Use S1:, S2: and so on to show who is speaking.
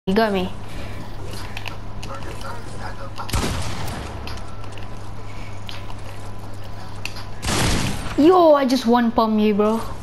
S1: You got me. Yo, I just one pump you, bro.